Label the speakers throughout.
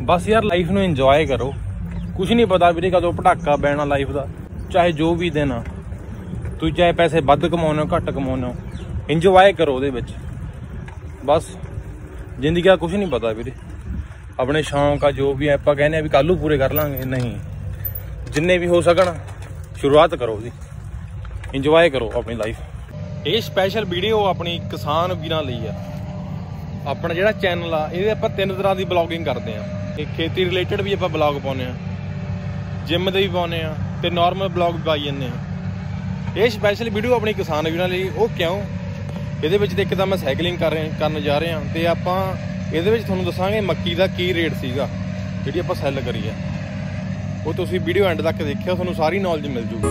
Speaker 1: बस यार लाइफ में इंजॉय करो। कुछ नहीं पता वीरे कदों पटाका बैना लाइफ का, चाहे जो भी दिन आ, तुम चाहे पैसे वध कमाने हो घट कमाने हो, इंजॉय करो ਉਹਦੇ ਵਿੱਚ। बस जिंदगी का कुछ नहीं पता वीरे। अपने शौक आ जो भी आप कहने भी कल पूरे कर लांगे, नहीं, जिन्ने भी हो सकन शुरुआत करो जी, इंजॉय करो अपनी लाइफ। ये स्पैशल वीडियो अपनी किसान वीरां लई है। अपना जिहड़ा चैनल आ ये आपां 3 तरह की ब्लॉगिंग करते हैं। एक खेती रिलेटेड भी आपां ब्लॉग पाउने आ, जिम दे भी पाउने आ ते नॉर्मल ब्लॉग भी पाई जाने आ। ये स्पैशल वीडियो अपनी किसान वीरां लई। वो क्यों? ਇਹਦੇ ਵਿੱਚ ਇੱਕ ਤਾਂ मैं ਸਾਈਕਲਿੰਗ ਕਰਨ ਜਾ ਰਹੇ ਹਾਂ ਤੇ ਆਪਾਂ ਇਹਦੇ ਵਿੱਚ ਤੁਹਾਨੂੰ ਦੱਸਾਂਗੇ ਮੱਕੀ ਦਾ ਕੀ ਰੇਟ ਸੀਗਾ ਜਿਹੜੀ ਆਪਾਂ ਸੈੱਲ ਕਰੀ ਆ। ਉਹ ਤੁਸੀਂ ਵੀਡੀਓ ਐਂਡ ਤੱਕ ਦੇਖਿਓ, ਤੁਹਾਨੂੰ ਸਾਰੀ ਨੌਲੇਜ ਮਿਲ ਜੂਗੀ।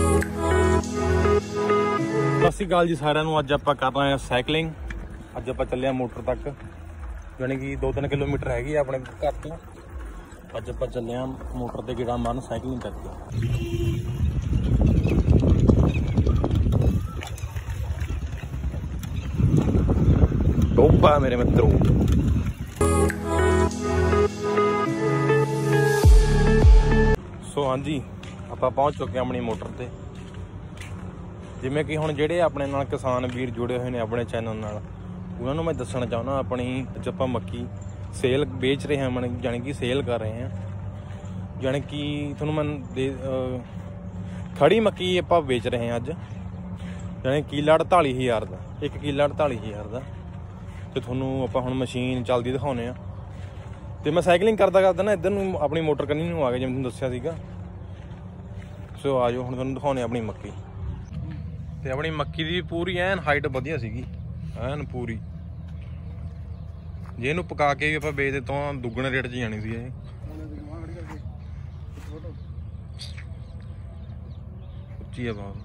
Speaker 1: ਸਤਿ ਸ਼੍ਰੀ ਅਕਾਲ ਜੀ ਸਾਰਿਆਂ ਨੂੰ। ਅੱਜ ਆਪਾਂ ਕਰ ਰਹੇ ਹਾਂ ਸਾਈਕਲਿੰਗ। ਅੱਜ ਆਪਾਂ ਚੱਲੇ ਆ ਮੋਟਰ ਤੱਕ, ਯਾਨੀ ਕਿ 2-3 ਕਿਲੋਮੀਟਰ ਹੈਗੀ ਆਪਣੇ ਘਰ ਤੋਂ। ਅੱਜ ਆਪਾਂ ਚੱਲੇ ਆ ਮੋਟਰ ਤੇ ਗੇੜਾ ਮਾਰਨ ਸਾਈਕਲਿੰਗ ਕਰਕੇ। टोपा मेरे मित्रों। सो हाँ जी, आप पहुँच चुके हैं अपनी मोटर ते। जिमें कि हुण जिहड़े अपने नाल किसान वीर जुड़े हुए हैं अपने चैनल नाल, उन्हां नूं मैं दसना चाहुंदा अपनी अज आपां मक्की सेल बेच रहे हैं, यानी कि सेल कर रहे हैं। यानी कि तुहानूं मैं खड़ी मक्की आपां बेच रहे हैं अज, यानी किला 48,000 का, 1 किला 48,000 का। तो थोनों आप हम मशीन चलती दिखाने। तो मैं साइकलिंग करता करता ना इधर नूं अपनी मोटर कन्नी नूं आ गया, जिवें तुहानूं दस्सिया सीगा। सो आ जाओ हुण तुहानूं दिखाने अपनी मक्की। तो अपनी मक्की की पूरी एन हाइट वधिया सीगी, एन पूरी। जे इहनूं पका के भी आपां बेचदे तो दुगणे रेट 'च जानी सी। उच्ची है बहुत।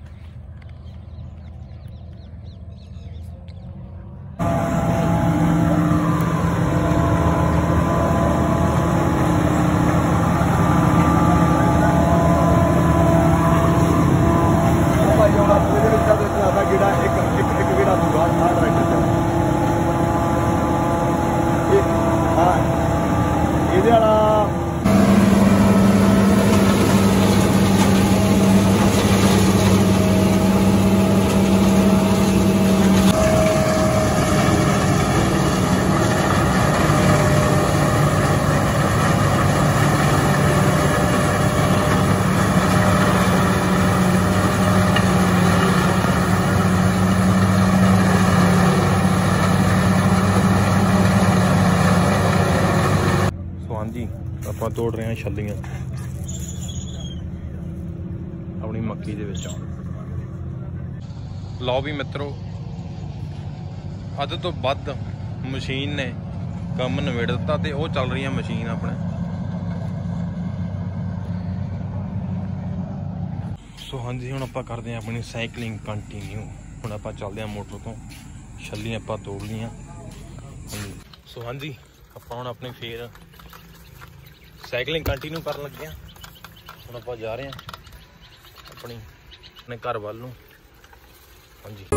Speaker 1: ਆਪਾਂ ਤੋੜ ਰਹੇ ਹਾਂ ਛੱਲੀਆਂ ਆਪਣੀ ਮੱਕੀ ਦੇ ਵਿੱਚ। ਲਓ ਵੀ ਮਿੱਤਰੋ, ਅੱਧ ਤੋਂ ਵੱਧ ਮਸ਼ੀਨ ਨੇ ਕੰਮ ਨਿਬੇੜ ਦਿੱਤਾ ਤੇ ਉਹ ਚੱਲ ਰਹੀ ਹੈ ਮਸ਼ੀਨ ਆਪਣੇ। ਸੋ ਹਾਂਜੀ, ਹੁਣ ਆਪਾਂ ਕਰਦੇ ਹਾਂ ਆਪਣੀ ਸਾਈਕਲਿੰਗ ਕੰਟੀਨਿਊ। ਹੁਣ ਆਪਾਂ ਚੱਲਦੇ ਹਾਂ ਮੋਟਰ ਤੋਂ, ਛੱਲੀਆਂ ਆਪਾਂ ਤੋੜ ਲਈਆਂ। ਸੋ ਹਾਂਜੀ, ਆਪਾਂ ਹੁਣ ਆਪਣੇ ਫੇਰ साइकलिंग कंटिन्यू कर लगे। हम आप जा रहे हैं अपने घर वाल। हाँ जी,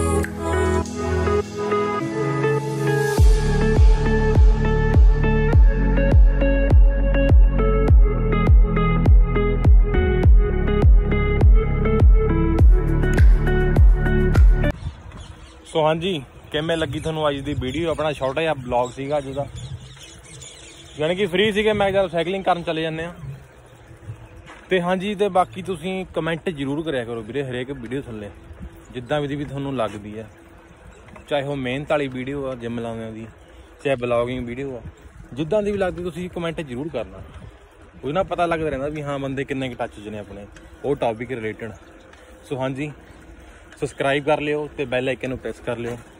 Speaker 1: सो हाँ जी, किवें लगी तुहानूं अज दी वीडियो? अपना छोटा जिहा ब्लॉग सीगा अज दा, यानी कि फ्री सीगे। मैं जब साइकलिंग करन चले जाने। तो हाँ जी, तो बाकी तुसीं कमेंट जरूर करिया करो वीरे हरेक वीडियो थल्ले, जिद्दां भी तुहानूं लगदी है। चाहे वो मेहनत वाली वीडियो आ जिम लाने दी, चाहे ब्लॉगिंग वीडियो आ, जिद्दां दी भी लगदी तुसीं कमेंट जरूर करना। ਉਹਦੇ ਨਾਲ पता लगता रहता भी हाँ बंदे किन्ने क टच च ने अपने वो टॉपिक रिलेटेड। सो हाँ जी, सबसक्राइब कर लियो ते बैल आइकन नूं प्रेस कर लियो।